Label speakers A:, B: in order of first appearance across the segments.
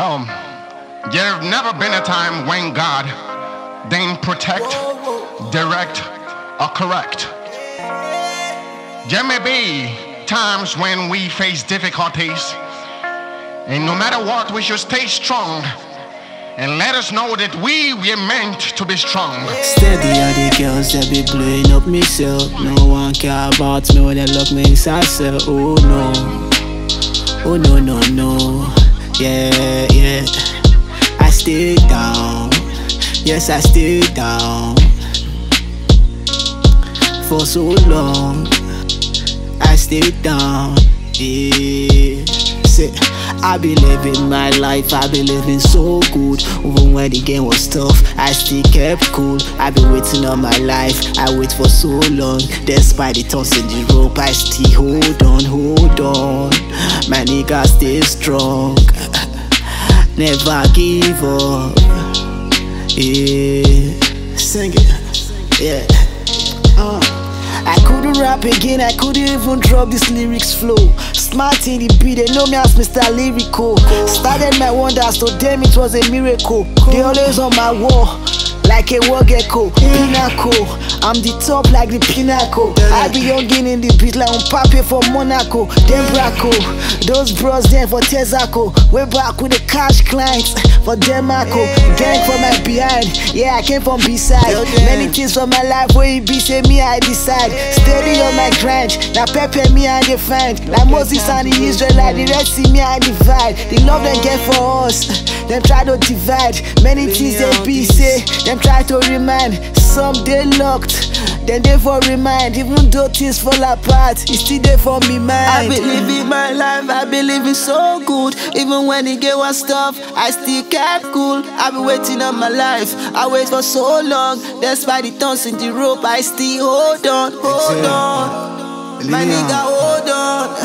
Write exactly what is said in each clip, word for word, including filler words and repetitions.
A: Um, there have never been a time when God didn't protect, direct, or correct. There may be times when we face difficulties, and no matter what, we should stay strong and let us know that we were meant to be strong.
B: Steady are the girls that be blowing up me self. No one care about me when they lock me inside cell. Oh no, oh no, no, no. Yeah, yeah. I stay down. Yes, I stay down. For so long, I stay down. Yeah. Say, I be living my life, I be living so good. Even when the game was tough, I still kept cool. I be waiting on my life, I wait for so long. Despite the toss in the rope, I still hold on, hold on. My nigga stay strong, never give up. Yeah, sing it, yeah. uh. I couldn't rap again, I couldn't even drop this lyrics flow. Smart in the beat, they know me as Mister Lyrical. Started my wonders, to them it was a miracle. They always on my wall, like a war gecko. Pinnacle, I'm the top like the pinnacle. I be youngin in the beat like on Pape for Monaco. Then Braco, those bros there for Tezaco. Way back with the cash clients for Demaco. Gang for my behind, yeah I came from B-side. Many things for my life where it be say me I decide. Steady on my grind, now Pepe me I define. Like Moses and the Israelite, the Red Sea me I divide. The love they get for us, them try to divide. Many things they be say, them try to remind. Some they locked, then they for remind. Even though things fall apart, it's still there for me mind. I be living my life, I be living so good. Even when it get was tough, I still kept cool. I be waiting on my life, I wait for so long. Despite the thorns in the rope, I still hold on, hold on. My nigga, hold on.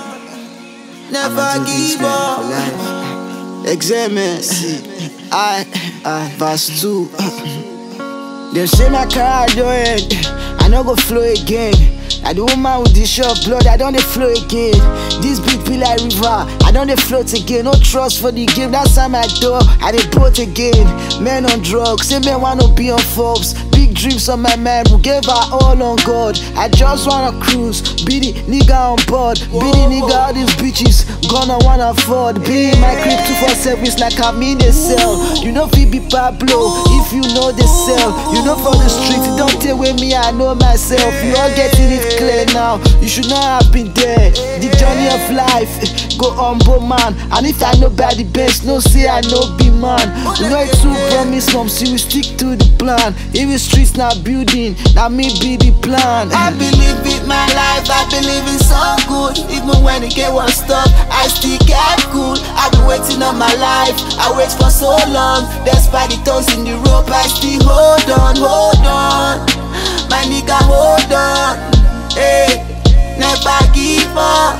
B: Never give up. Examine, I, I, verse two. They say my car doing, I no go flow again. I the woman with the short blood, I don't dey flow again. This beat be like river, I don't dey float again. No trust for the game, that's time I door, I dey boat again. Men on drugs, say men wanna be on Forbes. Big dreams on my mind, we gave our all on God. I just wanna cruise, be the nigga on board. Be the nigga all these bitches, gonna wanna afford. Be in my crib two four seven, it's like I'm in a cell. You know fi be Pablo, if you know the cell. You know for the street, don't take away me, I know myself. You all getting it clear now, you should not have been there. The journey of life, go humble man. And if I know by the best, no say I know be man. You know it too promise some, so we stick to the plan. If the streets not building, now me be the plan. I believe it my life, I believe it so good. Even when the game was tough, I still kept cool. I been waiting on my life, I wait for so long. Despite the thorns in the rope, I still hold on, hold on. My nigga, hold on. Hey, never give up.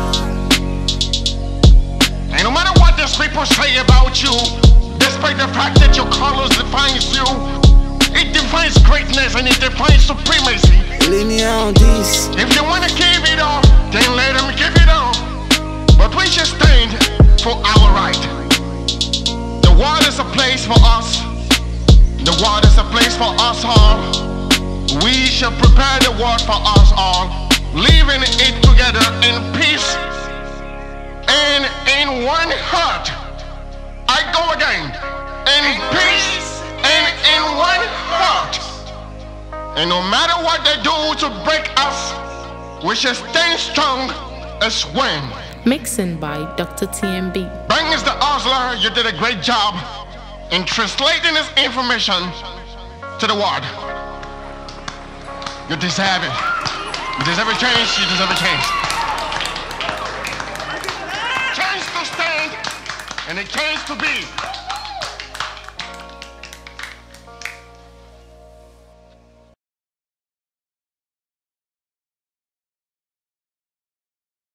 A: And no matter what these people say about you, despite the fact that your colors defines you, it defines greatness and it defines supremacy.
B: Linear on this.
A: If you wanna give it up, then let them give it up. But we should stand for our right. The world is a place for us. The world is a place for us all. We shall prepare the world for us all, living it together in peace and in one heart. I go again, in peace and in one heart. And no matter what they do to break us, we shall stand strong as one.
C: Mixing by Doctor T M B.
A: Bangs the Osler, you did a great job in translating this information to the world. You deserve it. You deserve a change, you deserve a change. Change to stand and a change to be.